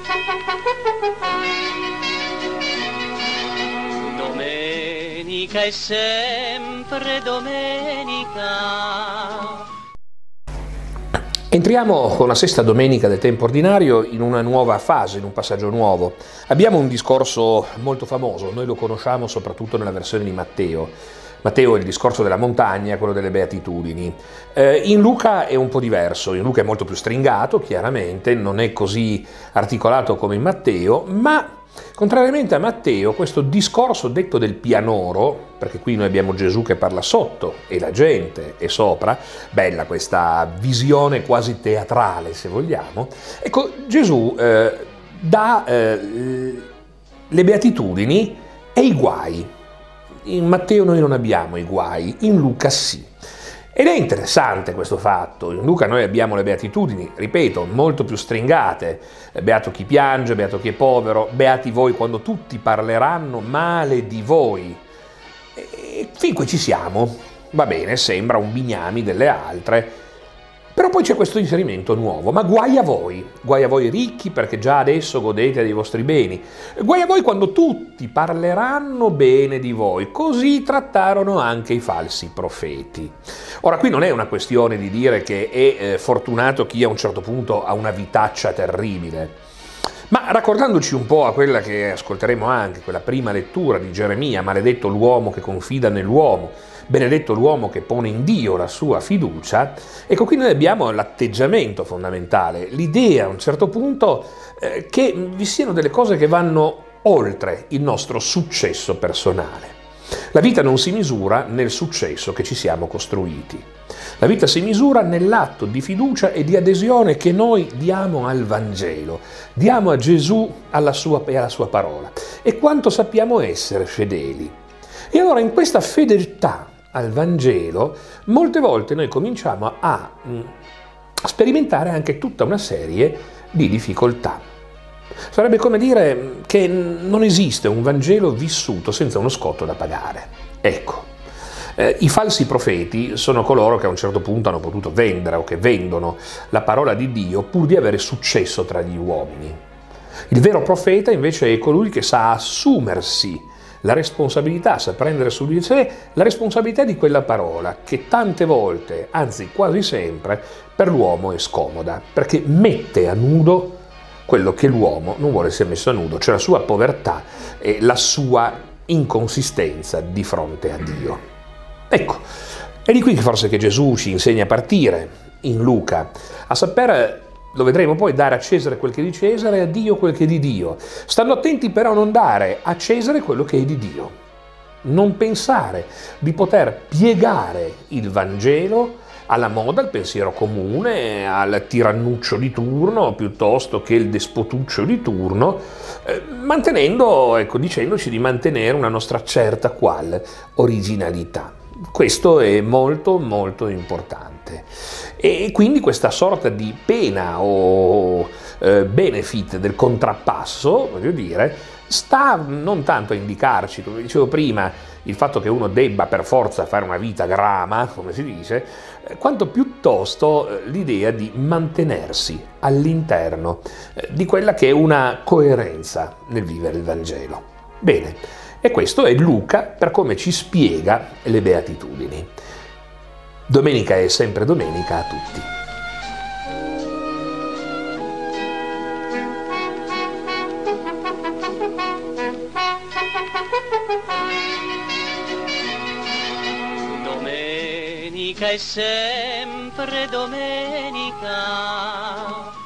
Domenica è sempre domenica. Entriamo con la sesta domenica del tempo ordinario in una nuova fase, in un passaggio nuovo. Abbiamo un discorso molto famoso, noi lo conosciamo soprattutto nella versione di Matteo. Matteo è il discorso della montagna, quello delle beatitudini. In Luca è un po' diverso, in Luca è molto più stringato, chiaramente, non è così articolato come in Matteo, ma contrariamente a Matteo, questo discorso detto del pianoro, perché qui noi abbiamo Gesù che parla sotto e la gente è sopra, bella questa visione quasi teatrale se vogliamo, ecco Gesù dà le beatitudini e i guai. In Matteo noi non abbiamo i guai, in Luca sì. Ed è interessante questo fatto, in Luca noi abbiamo le beatitudini, ripeto, molto più stringate, beato chi piange, beato chi è povero, beati voi quando tutti parleranno male di voi. E fin qui ci siamo, va bene, sembra un bignami delle altre, però poi c'è questo inserimento nuovo, ma guai a voi ricchi perché già adesso godete dei vostri beni, guai a voi quando tutti parleranno bene di voi, così trattarono anche i falsi profeti. Ora qui non è una questione di dire che è fortunato chi a un certo punto ha una vitaccia terribile, ma raccordandoci un po' a quella che ascolteremo anche, quella prima lettura di Geremia, maledetto l'uomo che confida nell'uomo, benedetto l'uomo che pone in Dio la sua fiducia, ecco qui noi abbiamo l'atteggiamento fondamentale, l'idea a un certo punto che vi siano delle cose che vanno oltre il nostro successo personale. La vita non si misura nel successo che ci siamo costruiti. La vita si misura nell'atto di fiducia e di adesione che noi diamo al Vangelo, diamo a Gesù e alla sua parola, e quanto sappiamo essere fedeli. E allora in questa fedeltà al Vangelo, molte volte noi cominciamo a sperimentare anche tutta una serie di difficoltà. Sarebbe come dire che non esiste un Vangelo vissuto senza uno scotto da pagare. Ecco, i falsi profeti sono coloro che a un certo punto hanno potuto vendere o che vendono la parola di Dio pur di avere successo tra gli uomini. Il vero profeta invece è colui che sa assumersi la responsabilità, sa prendere su di sé la responsabilità di quella parola che tante volte, anzi quasi sempre, per l'uomo è scomoda, perché mette a nudo quello che l'uomo non vuole essere messo a nudo, cioè la sua povertà e la sua inconsistenza di fronte a Dio. Ecco, è di qui forse che Gesù ci insegna a partire, in Luca, a sapere, lo vedremo poi, dare a Cesare quel che è di Cesare e a Dio quel che è di Dio, stando attenti però a non dare a Cesare quello che è di Dio. Non pensare di poter piegare il Vangelo alla moda, al pensiero comune, al tirannuccio di turno, piuttosto che il despotuccio di turno, mantenendo, ecco, dicendoci di mantenere una nostra certa qual originalità. Questo è molto molto importante. E quindi questa sorta di pena o benefit del contrappasso, voglio dire, sta non tanto a indicarci, come dicevo prima, il fatto che uno debba per forza fare una vita grama, come si dice, quanto piuttosto l'idea di mantenersi all'interno di quella che è una coerenza nel vivere il Vangelo. Bene, e questo è Luca per come ci spiega le beatitudini. Domenica è sempre domenica a tutti. Domenica è sempre domenica.